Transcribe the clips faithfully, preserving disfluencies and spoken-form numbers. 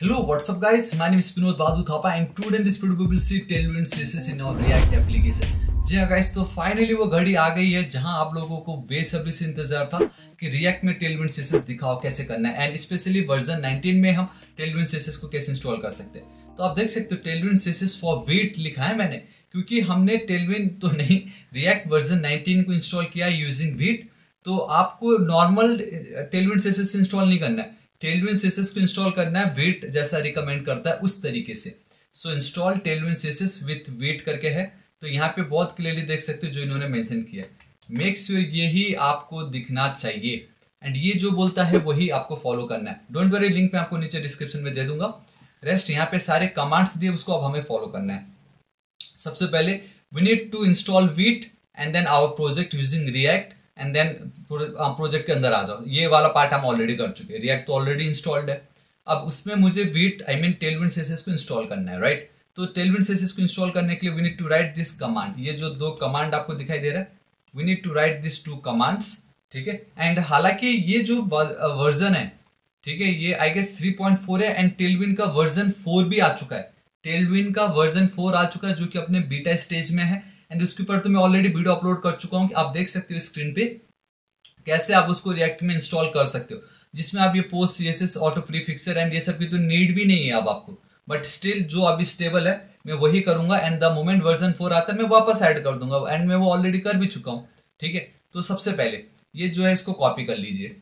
Hello, what's up guys? My name is Vinod Badhu Thapa and today in this video we will see Tailwind C S S in our React application. जी हाँ guys, तो finally वो घड़ी आ गई है जहां आप लोगों को बेसब्री से इंतजार था कि React में Tailwind C S S दिखाओ कैसे करना है एंड स्पेशली वर्जन नाइनटीन में हम Tailwind C S S को कैसे इंस्टॉल कर सकते हैं। तो आप देख सकते हो Tailwind C S S for Vite लिखा है मैंने, क्योंकि हमने Tailwind तो नहीं React वर्जन नाइनटीन को इंस्टॉल किया यूजिंग वेट। तो आपको normal Tailwind C S S install नहीं करना है, Tailwind C S S को इंस्टॉल करना है वेट जैसा रिकमेंड करता है उस तरीके से। So install Tailwind C S S with Vite करके है, तो यहाँ पे बहुत क्लियरली देख सकते हो जो इन्होंने मेंशन किया है। मेक श्योर यही आपको दिखना चाहिए एंड ये जो बोलता है वही आपको फॉलो करना है। डोंट वरी, लिंक मैं आपको नीचे डिस्क्रिप्शन में दे दूंगा। रेस्ट यहाँ पे सारे कमांड्स दिए, उसको अब हमें फॉलो करना है। सबसे पहले we need to install Vite and then our project using React and then project के अंदर आ जाओ। ये वाला पार्ट हम ऑलरेडी कर चुके हैं, रिएक्ट तो ऑलरेडी इंस्टॉल्ड है। अब उसमें मुझे Vite I mean Tailwind C S S को इंस्टॉल करना है, राइट। तो Tailwind C S S को इंस्टॉल करने के लिए we need to write this command. ये जो दो कमांड आपको दिखाई दे रहा है, we need to write this two commands, ठीक है। एंड हालांकि ये जो वर्जन है, ठीक है, ये I guess three point four है एंड Tailwind का वर्जन फोर भी आ चुका है। Tailwind का वर्जन फोर आ चुका है जो कि अपने बीटा स्टेज में है एंड उसके ऊपर तो मैं ऑलरेडी वीडियो अपलोड कर चुका हूं कि आप देख सकते हो स्क्रीन पे कैसे आप उसको रिएक्ट में इंस्टॉल कर सकते हो, जिसमें आप ये post CSS autoprefixer and ये सब की तो नीड भी नहीं है अब आपको। बट स्टिल जो अभी स्टेबल है मैं वही करूंगा and the moment version four आता है मैं वापस ऐड कर दूंगा एंड मैं वो ऑलरेडी कर भी चुका हूं, ठीक है। तो सबसे पहले ये जो है इसको कॉपी कर लीजिए,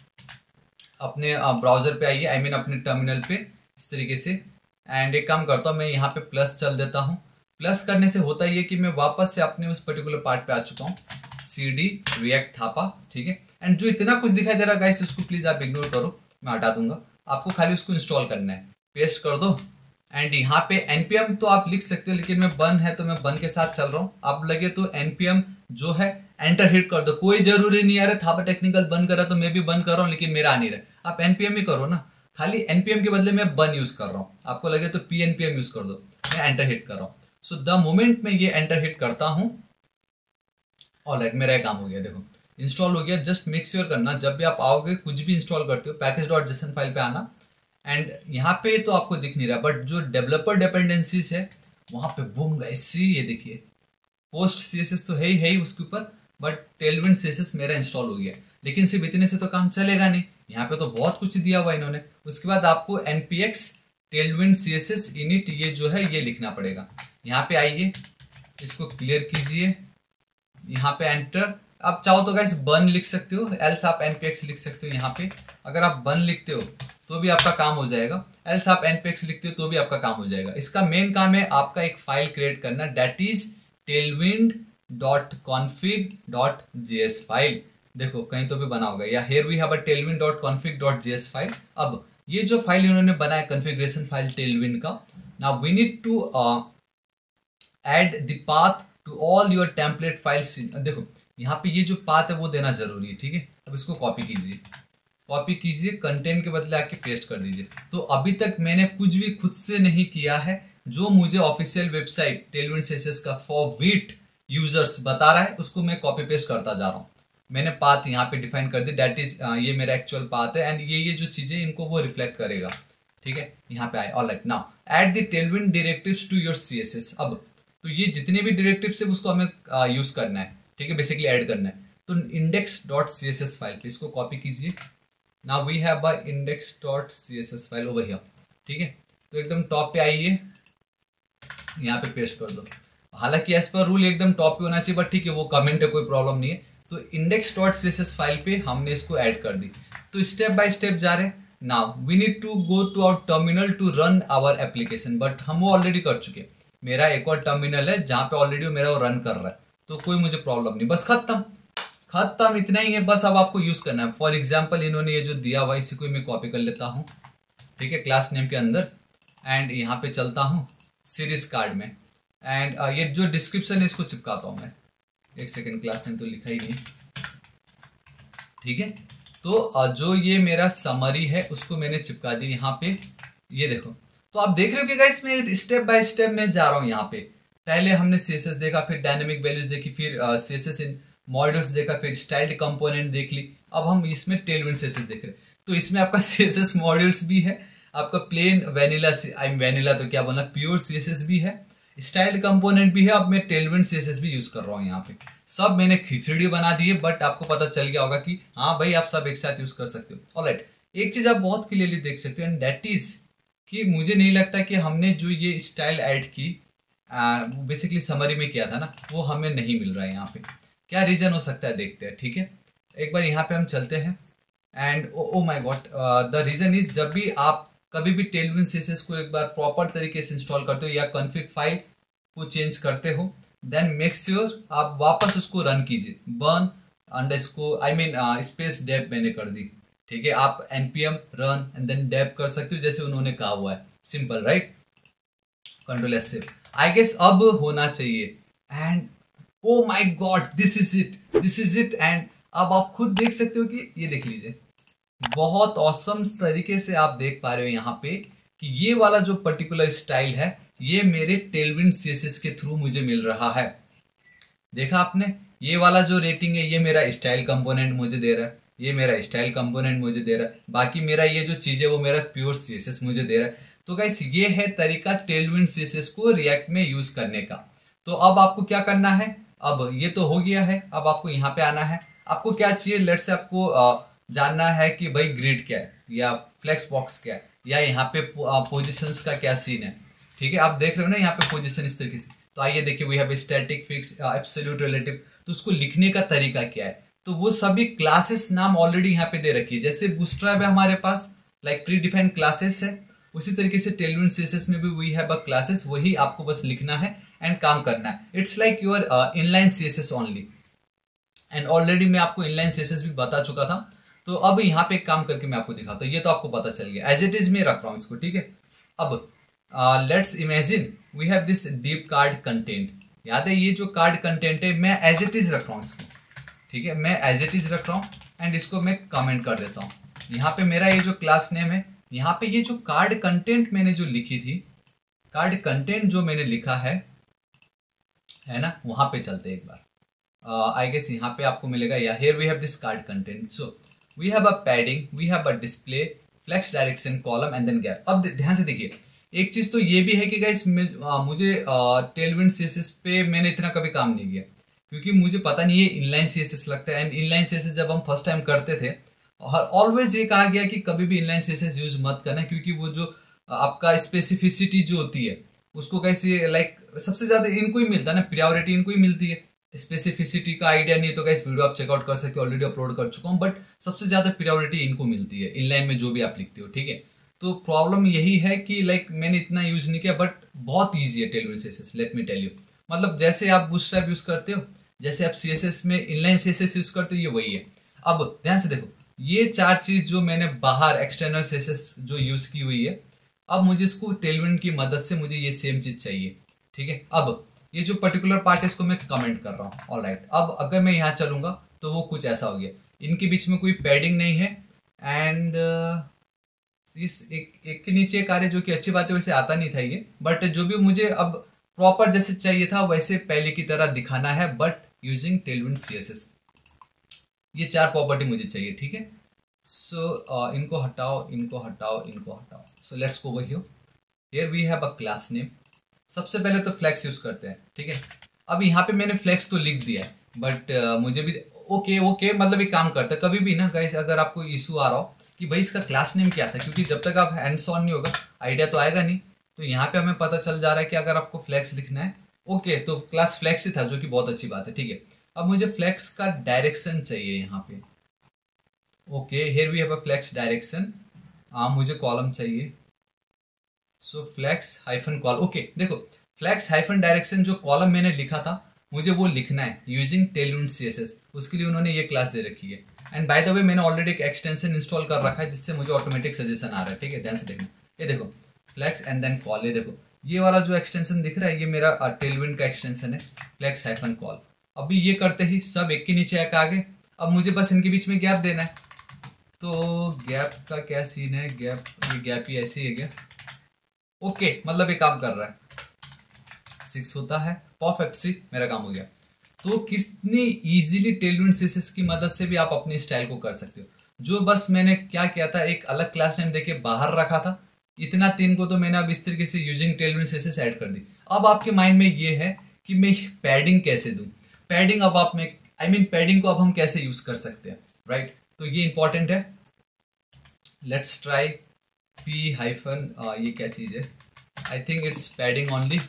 अपने ब्राउजर पे आइए, आई मीन अपने टर्मिनल पे इस तरीके से। एंड एक काम करता हूं, मैं यहाँ पे प्लस चल देता हूँ। प्लस करने से होता है ये कि मैं वापस से अपने उस पर्टिकुलर पार्ट पे आ चुका हूँ, सी डी रिएक्ट थापा, ठीक है। एंड जो इतना कुछ दिखाई दे रहा है गाइस उसको प्लीज आप इग्नोर करो, मैं हटा दूंगा। आपको खाली उसको इंस्टॉल करना है, पेस्ट कर दो एंड यहाँ पे एनपीएम तो आप लिख सकते हो, लेकिन मैं बन है तो मैं बन के साथ चल रहा हूँ। आप लगे तो एनपीएम जो है एंटर हिट कर दो, कोई जरूरी नहीं आ रहा थापा टेक्निकल बन कर रहा तो मैं भी बन कर रहा हूँ लेकिन मेरा आ नहीं रहा। आप एनपीएम ही करो ना, खाली एनपीएम के बदले मैं बन यूज कर रहा हूँ। आपको लगे तो पी एनपीएम यूज कर दो, मैं एंटर हिट कर रहा हूँ। सो द मोमेंट में ये एंटर हिट करता हूं, ऑलराइट मेरा ये काम हो गया, देखो इंस्टॉल हो गया। जस्ट मेक श्योर करना जब भी आप आओगे कुछ भी इंस्टॉल करते हो पैकेज डॉट जेसन फाइल पे आना। एंड यहाँ पे तो आपको दिख नहीं रहा, बट जो डेवलपर डिपेंडेंसीज है वहां पे बूम गाइस, सी ये देखिए पोस्ट सीएसएस तो है ही है ही उसके ऊपर, but Tailwind C S S मेरा इंस्टॉल हो गया। लेकिन सिर्फ इतने से तो काम चलेगा नहीं, यहाँ पे तो बहुत कुछ दिया हुआ इन्होंने। उसके बाद आपको npx Tailwind C S S init ये जो है ये लिखना पड़ेगा। यहाँ पे आइए, इसको क्लियर कीजिए, यहाँ पे एंटर। आप चाहो तो गाइस बन लिख सकते हो, एल्स आप npx लिख सकते हो। यहाँ पे अगर आप बन लिखते हो तो भी आपका काम हो जाएगा, एल्स आप npx लिखते हो तो भी आपका काम हो जाएगा। इसका मेन काम है आपका एक फाइल क्रिएट करना, that is tailwind dot config dot js file. देखो कहीं तो भी बना होगा, या here we have a tailwind dot config dot js file. अब ये जो फाइल इन्होंने बनाया कॉन्फ़िगरेशन फाइल Tailwind का, now we need to add the path to all your template files. देखो यहाँ पे ये जो पाथ है वो देना जरूरी है, ठीक है। अब इसको कॉपी कीजिए, कॉपी कीजिए, कंटेंट के बदले आके पेस्ट कर दीजिए। तो अभी तक मैंने कुछ भी खुद से नहीं किया है, जो मुझे official website Tailwind C S S का फॉर वीट यूजर्स बता रहा है उसको मैं कॉपी पेस्ट करता जा रहा हूँ। मैंने पाथ यहाँ पे डिफाइन कर दी, दैट इज ये मेरा एक्चुअल पाथ है एंड ये ये जो चीजें इनको वो रिफ्लेक्ट करेगा, ठीक है। यहाँ पे आए, alright now add the Tailwind directives to your CSS. अब तो ये जितने भी डायरेक्टिव्स है उसको हमें यूज करना है, ठीक है, बेसिकली ऐड करना है। तो index dot C S S file पे इसको कॉपी कीजिए। Now we have a index dot C S S file over here, ठीक है। तो एकदम टॉप पे आइए, यहाँ पे पेस्ट कर दो। हालांकि एज पर रूल एकदम टॉप पे होना चाहिए, बट ठीक है वो कमेंट है, कोई प्रॉब्लम नहीं है। तो index dot C S S file पे हमने इसको ऐड कर दी। तो स्टेप बाय स्टेप जा रहे। Now we need to go to our terminal to run our application, but हम वो ऑलरेडी कर चुके। मेरा एक और टर्मिनल है जहां पे ऑलरेडी मेरा वो रन कर रहा है, तो कोई मुझे प्रॉब्लम नहीं, बस खत्म खत्म इतना ही है। बस अब आपको यूज करना है। फॉर एग्जाम्पल इन्होंने ये जो दिया हुआ इसी को मैं कॉपी कर लेता हूँ, ठीक है, क्लास नेम के अंदर। एंड यहाँ पे चलता हूँ सीरीज कार्ड में एंड uh, ये जो डिस्क्रिप्शन है इसको चिपकाता हूं मैं। एक सेकेंड, क्लास नेम तो लिखा ही नहीं, ठीक है। तो uh, जो ये मेरा समरी है उसको मैंने चिपका दी यहाँ पे, ये देखो। तो आप देख रहे हो कि गाइस मैं स्टेप बाय स्टेप में जा रहा हूँ। यहाँ पे पहले हमने सीएसएस देखा, फिर डायनेमिक वैल्यूज देखी, फिर सीएसएस इन मॉड्यूल्स देखा, फिर स्टाइल्ड कंपोनेंट देख ली। अब हम इसमें Tailwind C S S देख रहे हैं, तो इसमें आपका सीएसएस मॉड्यूल्स भी है आपका प्लेन वेनिला, आई वेनिला तो क्या बोलना, प्योर सीएसएस भी है, स्टाइल कंपोनेंट भी है। अब मैं टेलविंड सीएसएस भी यूज कर रहा हूँ यहाँ पे। सब मैंने खिचड़ी बना दी है, बट आपको पता चल गया होगा कि हाँ भाई आप सब एक साथ यूज कर सकते हो। ऑलराइट, एक चीज आप बहुत क्लियरली देख सकते हो एंड दैट इज कि मुझे नहीं लगता कि हमने जो ये स्टाइल ऐड की बेसिकली समरी में किया था ना, वो हमें नहीं मिल रहा है यहाँ पे। क्या रीजन हो सकता है देखते हैं, ठीक है। एक बार यहाँ पे हम चलते हैं and oh my god, the reason is जब भी आप कभी भी टेलविंड सीएसएस को एक बार प्रॉपर तरीके से इंस्टॉल करते हो या कॉन्फ़िग फाइल को चेंज करते हो, देन मेक श्योर आप वापस उसको रन कीजिए। Burn underscore I mean space dev मैंने कर दी, ठीक है। आप npm run and then dev कर सकते हो जैसे उन्होंने कहा हुआ है, simple right. Control S save, I guess अब होना चाहिए and oh my god this is it, this is it. And अब आप खुद देख सकते हो कि ये देख लीजिए, बहुत औसम तरीके से आप देख पा रहे हो यहाँ पे कि ये वाला जो पर्टिकुलर स्टाइल है ये मेरे टेलविंड सीएसएस के थ्रू मुझे मिल रहा है। देखा आपने, ये वाला जो रेटिंग है ये मेरा स्टाइल कंपोनेंट मुझे दे रहा है, ये मेरा स्टाइल कंपोनेंट मुझे दे रहा है, बाकी मेरा ये जो चीज है वो मेरा प्योर सीएसएस मुझे दे रहा है। तो गाइस ये है तरीका टेलविंड सीएसएस को रिएक्ट में यूज करने का। तो अब आपको क्या करना है, अब ये तो हो गया है, अब आपको यहाँ पे आना है। आपको क्या चाहिए, लेट्स से आपको आ, जानना है कि भाई ग्रिड क्या है या फ्लेक्स बॉक्स क्या है या यहाँ पे पोजिशंस का क्या सीन है, ठीक है। आप देख रहे हो ना यहाँ पे पोजीशन इस तरीके से। तो आइए देखिए, we have static, fix, absolute, relative. तो उसको लिखने का तरीका क्या है, तो वो सभी क्लासेस नाम ऑलरेडी यहाँ पे दे रखी है। जैसे बूटस्ट्रैप है हमारे पास, लाइक प्री डिफाइंड क्लासेस है, उसी तरीके से टेलविंड सीएसएस में भी वी हैव अ क्लासेस, वही आपको बस लिखना है एंड काम करना है। It's like your inline CSS only. And already मैं आपको इनलाइन सीएसएस भी बता चुका था। तो अब यहाँ पे एक काम करके मैं आपको दिखाता हूँ। ये तो आपको पता चल गया, एज इट इज में रख रहा हूँ इसको, ठीक है। अब let's imagine we have this div card content. याद है ये जो कार्ड कंटेंट है मैं एज इट इज रख रहा हूँ इसको, ठीक है। मैं एज इट इज रख रहा हूँ एंड इसको मैं कमेंट कर देता हूँ। यहाँ पे मेरा ये जो क्लास नेम है, यहाँ पे ये जो कार्ड कंटेंट मैंने जो लिखी थी, कार्ड कंटेंट जो मैंने लिखा है है ना, वहां पे चलते एक बार। आई गेस यहाँ पे आपको मिलेगा, या here we have this card content. So we have a padding, we have a display, flex direction, column and then gap. अब ध्यान से देखिए, एक चीज तो ये भी है कि गाइस मुझे टेलविंड सीएसएस पे मैंने इतना कभी काम नहीं किया, क्योंकि मुझे पता नहीं है इनलाइन सीएसएस लगता है। एंड इनलाइन सीएसएस जब हम फर्स्ट टाइम करते थे, ऑलवेज ये कहा गया कि कभी भी इनलाइन सीएसएस यूज मत करना, क्योंकि वो जो आपका स्पेसिफिसिटी जो होती है उसको कैसे लाइक सबसे ज्यादा इनको ही मिलता है ना, प्रायोरिटी इनको ही मिलती है। स्पेसिफिसिटी का आइडिया नहीं तो गाइस वीडियो आप चेकआउट कर सकते हो, ऑलरेडी अपलोड कर चुका हूं, बट सबसे ज्यादा प्रायोरिटी इनको मिलती है इनलाइन में जो भी आप लिखते हो, ठीक है। तो प्रॉब्लम यही है कि लाइक मैंने इतना यूज नहीं किया, बट बहुत ईजी है Tailwind CSS, let me tell you. मतलब जैसे आप बूटस्ट्रैप यूज करते हो, जैसे आप सीएसएस में इनलाइन सीएसएस यूज करते हो, ये वही है। अब ध्यान से देखो, ये चार चीज जो मैंने बाहर एक्सटर्नल सीएसएस जो यूज की हुई है, अब मुझे इसको टेलविंड की मदद से मुझे ये सेम चीज चाहिए, ठीक है। अब ये जो पर्टिकुलर पार्ट है इसको मैं कमेंट कर रहा हूँ, ऑलराइट। अब अगर मैं यहाँ चलूंगा तो वो कुछ ऐसा हो गया, इनके बीच में कोई पैडिंग नहीं है एंड इस एक एक के नीचे कार्य, जो कि अच्छी बात है, वैसे आता नहीं था ये, बट जो भी मुझे अब प्रॉपर जैसे चाहिए था वैसे पहले की तरह दिखाना है, बट यूजिंग टेलविंड सीएसएस। ये चार प्रॉपर्टी मुझे चाहिए, ठीक है। सो so, uh, इनको हटाओ, इनको हटाओ, इनको हटाओ। So let's go over here. Here we have a class name. सबसे पहले तो फ्लेक्स यूज करते हैं, ठीक है। अब यहाँ पे मैंने फ्लेक्स तो लिख दिया है, बट uh, मुझे भी ओके ओके मतलब एक काम करता है, कभी भी ना गाइस अगर आपको इशू आ रहा हो कि भाई इसका क्लास नेम क्या था, क्योंकि जब तक आप हैंड्स ऑन नहीं होगा आइडिया तो आएगा नहीं। तो यहाँ पे हमें पता चल जा रहा है कि अगर आपको फ्लेक्स लिखना है, ओके, तो क्लास फ्लेक्स ही था, जो कि बहुत अच्छी बात है, ठीक है। अब मुझे फ्लेक्स का डायरेक्शन चाहिए यहाँ पे, okay. Here we have a flex direction. हाँ, मुझे कॉलम चाहिए, so flex hyphen col, okay. देखो फ्लेक्स हाइफन डायरेक्शन जो कॉलम मैंने लिखा था मुझे वो लिखना है यूजिंग टेलविंड सीएसएस, उसके लिए उन्होंने ये क्लास दे रखी है। एंड बाय द वे मैंने ऑलरेडी एक एक्सटेंशन इंस्टॉल कर रखा है जिससे मुझे ऑटोमेटिक सजेशन आ रहा है, ठीक है। ध्यान से देखना, ये देखो फ्लेक्स एंड देन कॉल, ये देखो ये वाला जो एक्सटेंशन दिख रहा है ये मेरा टेलविंड का एक्सटेंशन है, फ्लेक्स हाइफन कॉल। अभी ये करते ही सब एक के नीचे एक आ गए। अब मुझे बस इनके बीच में गैप देना है, तो गैप का क्या सीन है, गैप ये गैप ही ऐसे ही है क्या, ओके, मतलब ये काम कर रहा है, सिक्स होता है, परफेक्ट, सी मेरा काम हो गया। तो कितनी इजीली टेलविंड सीएसएस की मदद से भी आप अपनी स्टाइल को कर सकते हो। जो बस मैंने क्या किया था, एक अलग क्लास नेम देके बाहर रखा था, इतना तीन को तो मैंने अब इस तरीके से यूजिंग टेलविंड सीएसएस ऐड कर दी। अब आपके माइंड में ये है कि मैं पैडिंग कैसे दूं। पैडिंग अब आप में आई मीन पैडिंग को अब हम कैसे यूज कर सकते हैं, राइट। तो ये इंपॉर्टेंट है। लेट्स ट्राई पी हाइफन, ये क्या चीज है, I think it's padding only.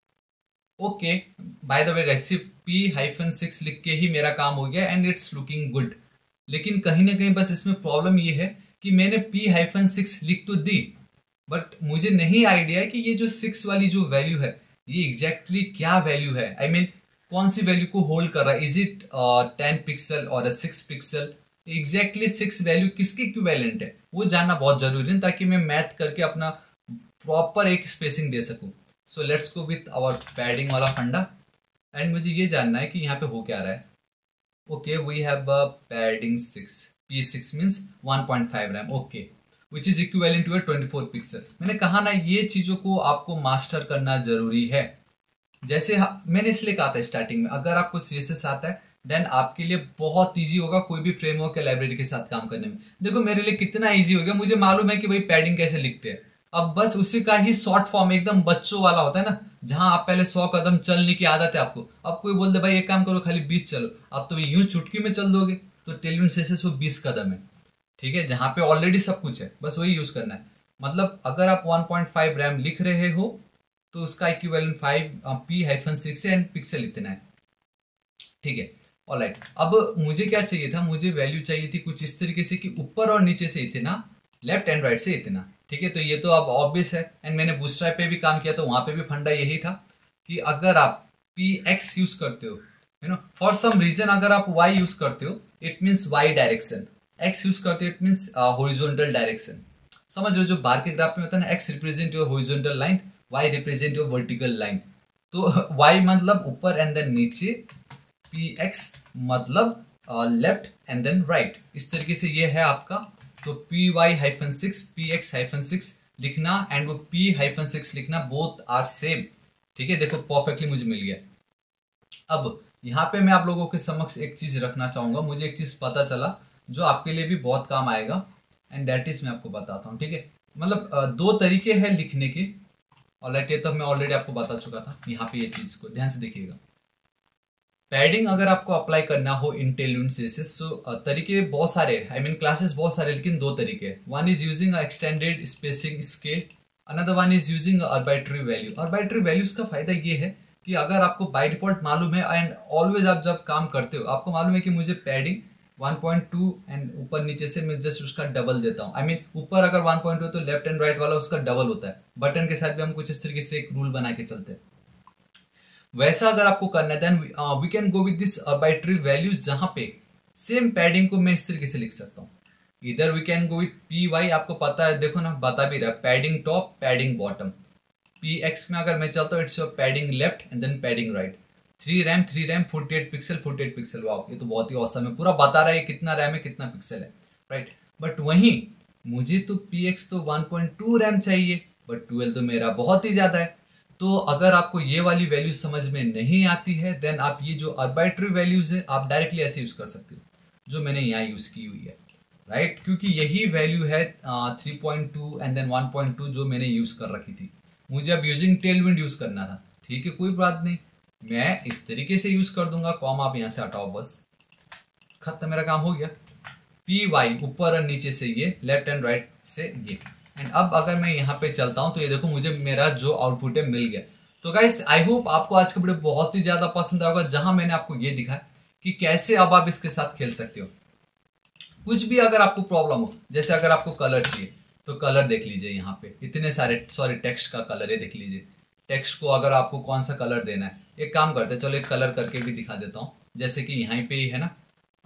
Okay, by the way guys, सिर्फ पी हाइफन सिक्स लिख के ही मेरा काम हो गया एंड इट्स लुकिंग गुड। लेकिन कहीं ना कहीं बस इसमें प्रॉब्लम ये है कि मैंने पी हाइफन सिक्स लिख तो दी, बट मुझे नहीं आइडिया है कि ये जो सिक्स वाली जो वैल्यू है ये एग्जैक्टली exactly क्या वैल्यू है। आई I मीन mean, कौन सी वैल्यू को होल्ड कर रहा है, इज इट टेन पिक्सल और six pixel, exactly six value किसकी इक्विवेलेंट है वो जानना बहुत जरूरी है, ताकि मैं मैथ करके अपना प्रॉपर एक स्पेसिंग दे सकूं। So let's go with our padding वाला फंडा एंड मुझे ये जानना है कि यहाँ पे हो क्या रहा है। ओके, we have padding six, P six means one point five rem, okay, which is equivalent to twenty four pixel. मैंने कहा ना ये चीजों को आपको मास्टर करना जरूरी है। जैसे मैंने इसलिए कहा था स्टार्टिंग में, अगर आपको सीएसएस आता है देन आपके लिए बहुत इजी होगा कोई भी फ्रेमवर्क या लाइब्रेरी के साथ काम करने में। देखो मेरे लिए कितना इजी हो गया, मुझे मालूम है कि भाई पैडिंग कैसे लिखते हैं। अब बस उसी का ही शॉर्ट फॉर्म एकदम बच्चों वाला होता है ना, जहां आप पहले सौ कदम चलने की आदत है आपको, अब कोई बोल दे भाई एक काम करो खाली बीस चलो, अब तो यूं चुटकी में चल दोगे। तो टेलविंड सीएसएस वो बीस कदम है, ठीक है, जहां पे ऑलरेडी सब कुछ है, बस वही यूज करना है। मतलब अगर आप वन पॉइंट फाइव रैम लिख रहे हो तो उसका equivalent five P hyphen six and pixel इतना है, ठीक है। ऑलराइट, अब मुझे क्या चाहिए था, मुझे वैल्यू चाहिए थी कुछ इस तरीके से कि ऊपर और नीचे से इतना, लेफ्ट एंड राइट से इतना, ठीक है। तो ये तो अब ऑब्वियस है एंड मैंने बूटस्ट्रैप पे भी काम किया तो वहां पे भी फंडा यही था कि अगर आप पी एक्स यूज करते हो, you know, for some reason अगर आप वाई यूज करते हो it means Y direction, X use करते हो इट मीन्स हॉरिजॉन्टल डायरेक्शन। समझ रहे हो, जो बार के ग्राफ में होता है ना, X represent your horizontal line, Y represent your vertical line. तो वाई मतलब ऊपर एंड देन नीचे, पी एक्स मतलब लेफ्ट एंड देन राइट, इस तरीके से ये है आपका। तो P Y hyphen six, P X hyphen six लिखना एंड वो पी हाइफन सिक्स लिखना, बोथ आर सेम, ठीक है। देखो परफेक्टली मुझे मिल गया। अब यहाँ पे मैं आप लोगों के समक्ष एक चीज रखना चाहूंगा, मुझे एक चीज पता चला जो आपके लिए भी बहुत काम आएगा एंड दैट इज मैं आपको बताता हूँ, ठीक है। मतलब दो तरीके हैं लिखने के, ऑलराइट, ये तो मैं ऑलरेडी आपको बता चुका था। यहाँ पे ये चीज को ध्यान से देखिएगा, पैडिंग अगर आपको अप्लाई करना हो इन टेलविंड सीएसएस, सो तरीके बहुत सारे, आई मीन क्लासेस बहुत सारे, लेकिन दो तरीके हैं। One is using extended spacing scale, another one is using arbitrary value. Arbitrary values का फायदा ये है कि अगर आपको बाय डिफॉल्ट मालूम है एंड ऑलवेज आप जब काम करते हो आपको मालूम है कि मुझे padding one point two and ऊपर नीचे से मैं जस्ट उसका डबल देता हूं। आई मीन ऊपर अगर वन पॉइंट टू तो लेफ्ट एंड राइट वाला उसका डबल होता है। बटन के साथ भी हम कुछ इस तरीके से एक रूल बना के चलते हैं। वैसा अगर आपको करना है then we can go with this arbitrary values, जहां पे सेम पैडिंग को मैं इस तरीके से लिख सकता हूँ। इधर we can go with P Y, आपको पता है, देखो ना बता भी रहा है, padding top padding bottom. P X में अगर मैं चलता हूँ it's padding left and then padding right. Three rem three rem forty eight pixel forty eight pixel, wow ये तो बहुत ही औसम है, पूरा बता रहा है कितना रैम है कितना पिक्सल है, राइट। बट वहीं मुझे तो पी एक्स तो वन पॉइंट टू रैम चाहिए, बट ट्वेल्व तो मेरा बहुत ही ज्यादा है। तो अगर आपको ये वाली वैल्यू समझ में नहीं आती है देन आप ये जो आर्बिट्ररी वैल्यूज है आप डायरेक्टली ऐसे यूज कर सकते हो जो मैंने यहाँ यूज की हुई है, राइट। क्योंकि यही वैल्यू है three point two and then one point two जो मैंने यूज कर रखी थी। मुझे अब यूजिंग टेलविंड यूज करना था, ठीक है, कोई बात नहीं, मैं इस तरीके से यूज कर दूंगा। कॉम आप यहां से हटाओ, बस खत्म, मेरा काम हो गया। पी वाई ऊपर और नीचे से ये, लेफ्ट एंड राइट से ये। एंड अब अगर मैं यहाँ पे चलता हूं तो ये देखो मुझे मेरा जो आउटपुट है मिल गया। तो गाइस आई होप आपको आज का वीडियो बहुत ही ज्यादा पसंद आएगा, जहां मैंने आपको ये दिखाया कि कैसे अब आप इसके साथ खेल सकते हो। कुछ भी अगर आपको प्रॉब्लम हो, जैसे अगर आपको कलर चाहिए तो कलर देख लीजिए, यहाँ पे इतने सारे, सॉरी टेक्स्ट का कलर है, देख लीजिए टेक्स्ट को अगर आपको कौन सा कलर देना है। एक काम करते हैं, चलो एक कलर करके भी दिखा देता हूँ, जैसे कि यहाँ पे ही है ना,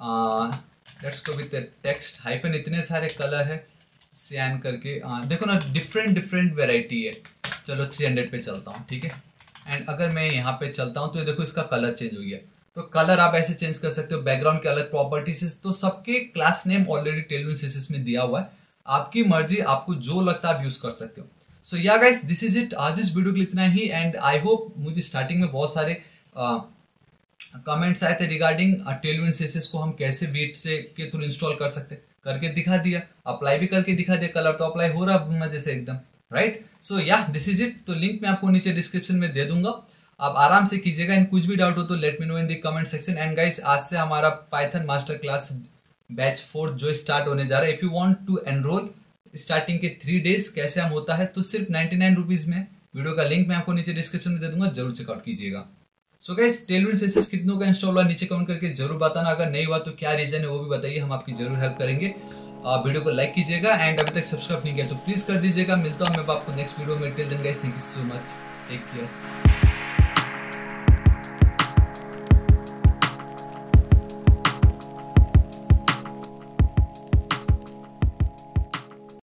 let's go with text hyphen, इतने सारे कलर है, सियान करके आ, देखो ना डिफरेंट डिफरेंट वेराइटी है। चलो थ्री हंड्रेड पे चलता हूँ, ठीक है। एंड अगर मैं यहाँ पे चलता हूँ तो ये देखो इसका कलर चेंज हो गया। तो कलर आप ऐसे चेंज कर सकते हो, बैकग्राउंड के अलग प्रॉपर्टीज, तो सबके class name already Tailwind CSS में दिया हुआ है, आपकी मर्जी, आपको जो लगता है आप यूज कर सकते हो। सो या गाइस दिस इज इट, आज इस वीडियो के लिए इतना ही। एंड आई होप, मुझे स्टार्टिंग में बहुत सारे कमेंट्स आए थे रिगार्डिंग टेलविंड सीएसएस को हम कैसे वीट से के थ्रू इंस्टॉल कर सकते, करके दिखा दिया, अप्लाई भी करके दिखा दिया, कलर तो अप्लाई हो रहा मजे से एकदम, राइट। सो या दिस इज इट। तो लिंक मैं आपको नीचे डिस्क्रिप्शन में दे दूंगा, आप आराम से कीजिएगा। एंड कुछ भी डाउट हो तो let me know in the comment section. And guys आज से हमारा Python master class batch four जो स्टार्ट होने जा रहा है, if you want to enroll starting के थ्री डेज कैसे हम होता है तो सिर्फ नाइन्टी नाइन रुपीज में। वीडियो का लिंक मैं आपको नीचे डिस्क्रिप्शन में दे दूंगा, जरूर चेकआउट कीजिएगा। सो गाइस टेलविंड सीएसएस कितनों का इंस्टॉल हुआ नीचे कमेंट करके जरूर बताना। अगर नहीं हुआ तो क्या रीजन है वो भी बताइए, हम आपकी जरूर हेल्प करेंगे। आप वीडियो को लाइक कीजिएगा एंड अभी तक सब्सक्राइब नहीं किया तो प्लीज कर दीजिएगा। मिलता हूं मैं आपको नेक्स्ट वीडियो में। Till then guys thank you so much, take care.